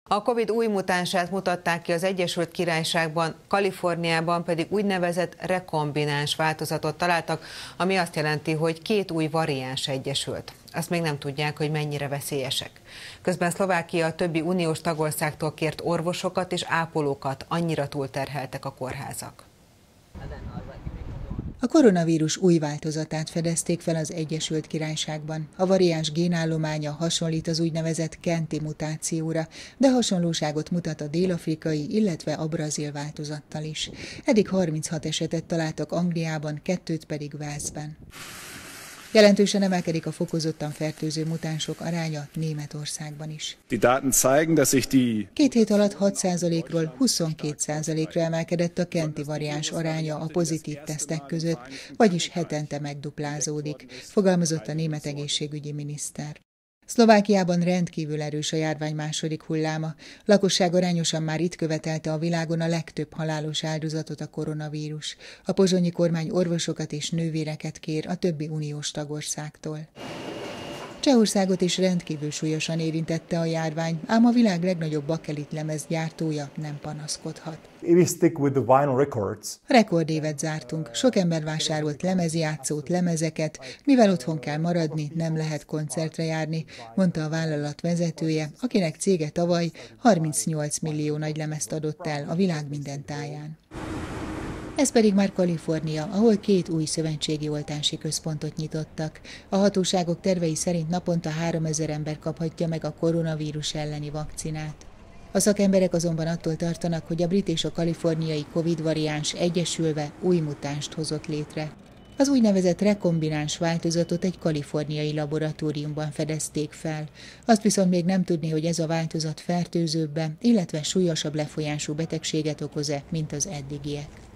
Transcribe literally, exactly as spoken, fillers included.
A Covid új mutánsát mutatták ki az Egyesült Királyságban, Kaliforniában pedig úgynevezett rekombináns változatot találtak, ami azt jelenti, hogy két új variáns egyesült. Azt még nem tudják, hogy mennyire veszélyesek. Közben Szlovákia a többi uniós tagországtól kért orvosokat és ápolókat, annyira túlterheltek a kórházak. A koronavírus új változatát fedezték fel az Egyesült Királyságban. A variáns génállománya hasonlít az úgynevezett kenti mutációra, de hasonlóságot mutat a dél-afrikai, illetve a brazil változattal is. Eddig harminchat esetet találtak Angliában, kettőt pedig Walesben. Jelentősen emelkedik a fokozottan fertőző mutánsok aránya Németországban is. Két hét alatt hat százalékról huszonkét százalékra emelkedett a kenti variáns aránya a pozitív tesztek között, vagyis hetente megduplázódik, fogalmazott a német egészségügyi miniszter. Szlovákiában rendkívül erős a járvány második hulláma. Lakosság arányosan már itt követelte a világon a legtöbb halálos áldozatot a koronavírus. A pozsonyi kormány orvosokat és nővéreket kér a többi uniós tagországtól. Csehországot is rendkívül súlyosan érintette a járvány, ám a világ legnagyobb bakelit lemez gyártója nem panaszkodhat. Rekordévet zártunk, sok ember vásárolt lemezjátszót, lemezeket, mivel otthon kell maradni, nem lehet koncertre járni, mondta a vállalat vezetője, akinek cége tavaly harmincnyolc millió nagylemezt adott el a világ minden táján. Ez pedig már Kalifornia, ahol két új szövetségi oltási központot nyitottak. A hatóságok tervei szerint naponta háromezer ember kaphatja meg a koronavírus elleni vakcinát. A szakemberek azonban attól tartanak, hogy a brit és a kaliforniai Covid variáns egyesülve új mutánst hozott létre. Az úgynevezett rekombináns változatot egy kaliforniai laboratóriumban fedezték fel. Azt viszont még nem tudni, hogy ez a változat fertőzőbb, illetve súlyosabb lefolyású betegséget okoz-e, mint az eddigiek.